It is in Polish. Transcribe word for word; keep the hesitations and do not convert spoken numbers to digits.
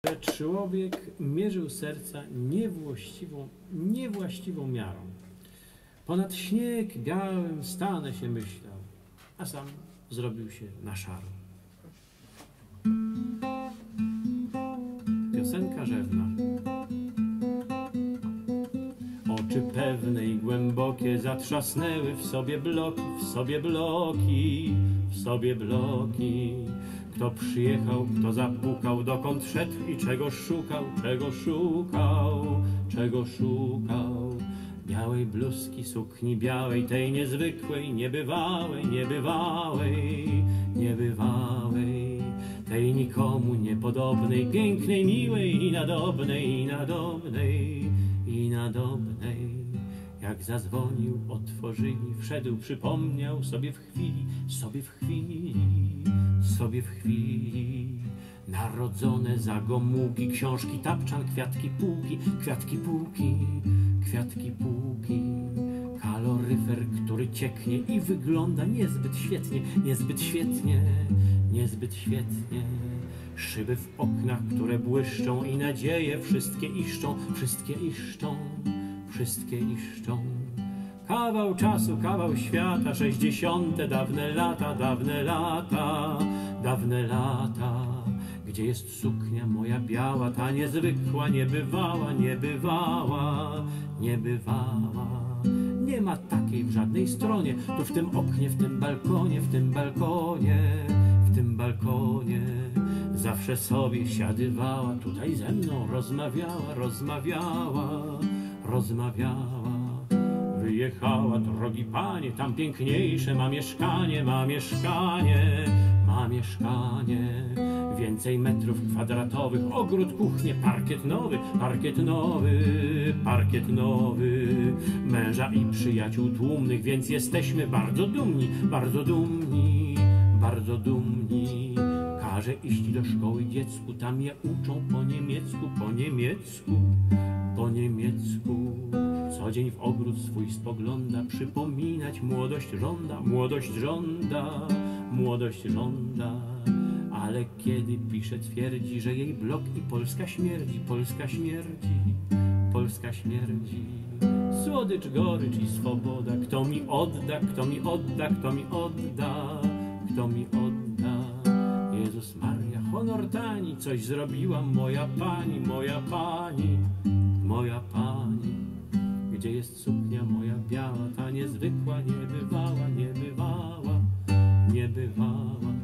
że człowiek mierzył serca niewłaściwą, niewłaściwą miarą. Ponad śnieg białym stanę się myślał, a sam zrobił się na szaro. Piosenka rzewna. Oczy pewne i głębokie zatrzasnęły w sobie bloki, w sobie bloki, w sobie bloki. Kto przyjechał, kto zapukał, dokąd szedł i czego szukał, czego szukał, czego szukał. Białej bluzki, sukni białej, tej niezwykłej, niebywałej, niebywałej, niebywałej. Tej nikomu niepodobnej, pięknej, miłej i nadobnej, i nadobnej, i nadobnej. Jak zadzwonił, otworzyli, wszedł, przypomniał sobie w chwili, sobie w chwili, sobie w chwili. Narodzone za Gomułki, książki, tapczan, kwiatki, półki, kwiatki, półki, kwiatki, półki. Kaloryfer, który cieknie i wygląda niezbyt świetnie, niezbyt świetnie, niezbyt świetnie. Szyby w oknach, które błyszczą i nadzieje wszystkie iszczą, wszystkie iszczą, wszystkie iszczą. Kawał czasu, kawał świata, sześćdziesiąte dawne lata, dawne lata, dawne lata. Gdzie jest suknia moja biała, ta niezwykła, niebywała, niebywała, niebywała. Nie ma takiej w żadnej stronie, tu w tym oknie, w tym balkonie, w tym balkonie, w tym balkonie. Zawsze sobie siadywała, tutaj ze mną rozmawiała, rozmawiała, rozmawiała. Wyjechała, drogi panie, tam piękniejsze ma mieszkanie, ma mieszkanie, ma mieszkanie. Więcej metrów kwadratowych, ogród, kuchnię, parkiet nowy, parkiet nowy, parkiet nowy. Męża i przyjaciół tłumnych, więc jesteśmy bardzo dumni, bardzo dumni, bardzo dumni. Każe iść do szkoły dziecku, tam je uczą po niemiecku, po niemiecku, po niemiecku. Co dzień w ogród swój spogląda, przypominać młodość żąda, młodość żąda, młodość żąda. Ale kiedy pisze, twierdzi, że jej blok i Polska śmierdzi, Polska śmierdzi, Polska śmierdzi. Słodycz, gorycz i swoboda, kto mi odda, kto mi odda, kto mi odda, kto mi odda. Jezus Maria, honor tani, coś zrobiła moja pani, moja pani, moja pani. Gdzie jest suknia moja biała, ta niezwykła, niebywała, niebywała, niebywała.